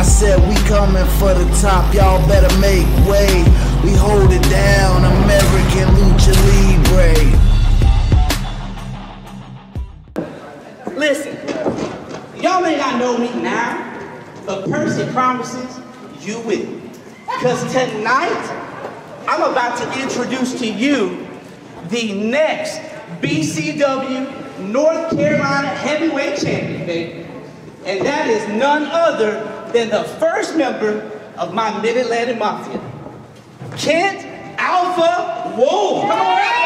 I said we coming for the top, y'all better make way. We hold it down, American Lucha Libre. Listen, y'all may not know me now, but Percy promises you will. Because tonight, I'm about to introduce to you the next BCW North Carolina heavyweight champion, baby. And that is none other than the first member of my Mid-Atlantic Mafia, Kent Alpha Wolf. Come on out.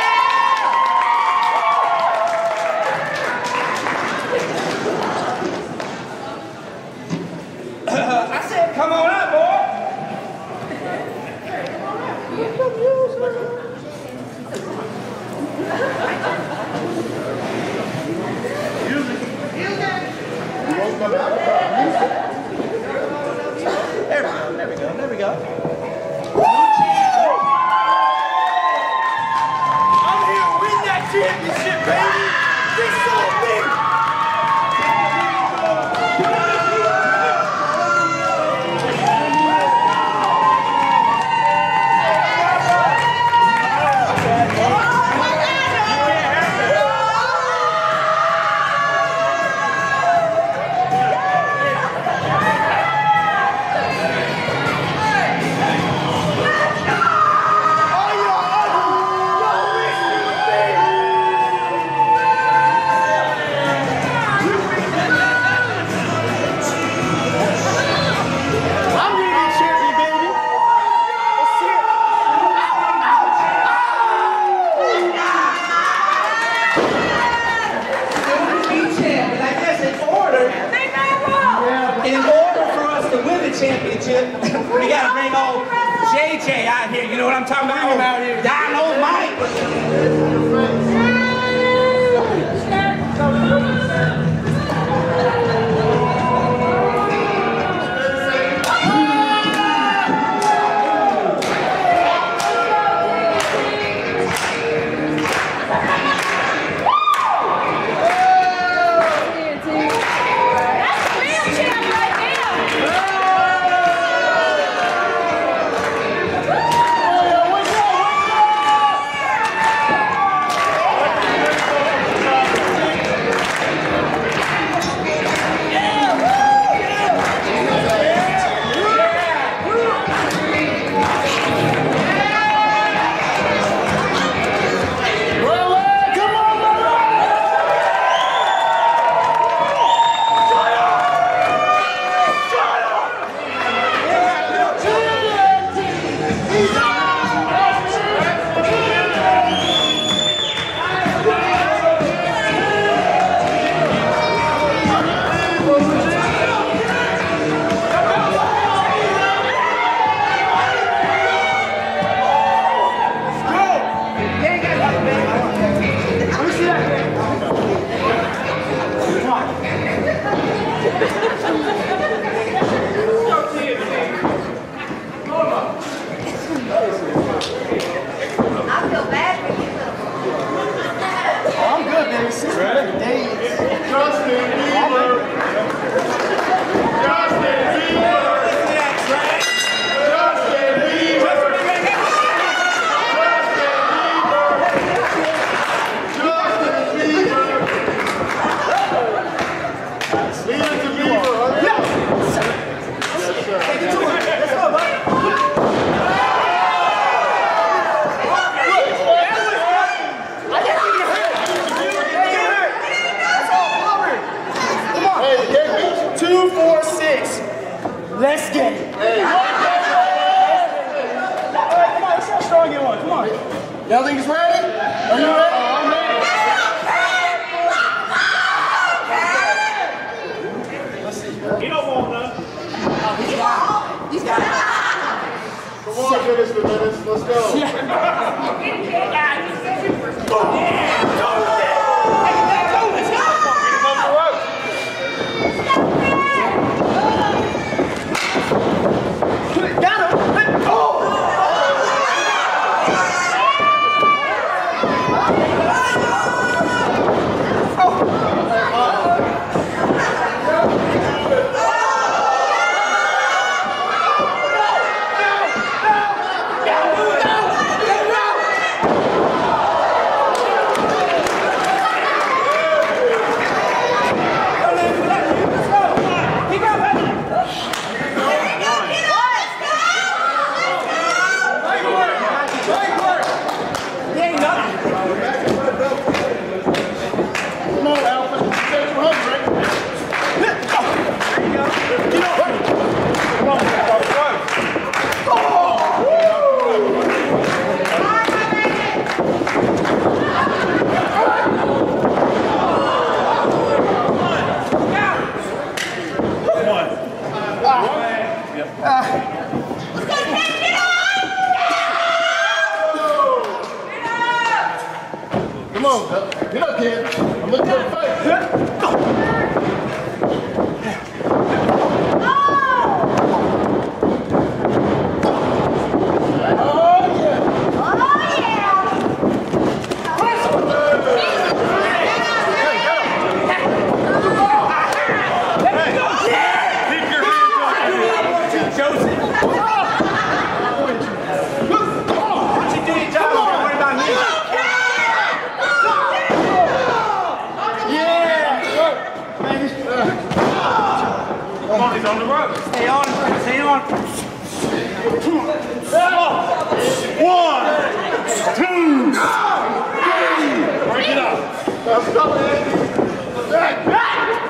I said, come on out, boy. There we go. I'm here to win that championship, baby. This is so big. Championship. We gotta bring old JJ out here. You know what I'm talking about? Dino Mike. Let's get it. Hey. All right, come on, let's see how strong you are. Come on. Y'all think it's ready? Are you ready? I'm ready. Let's see. He don't want none. He's got it. Come on, finish the minutes. Let's go. go. Come on, get up, kid. I'm looking at your face. He's on the road. Stay on. Stay on. Come on. 1, 2, 3. Break it up. Let's go, man. Back.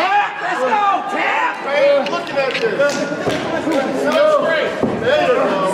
There you go.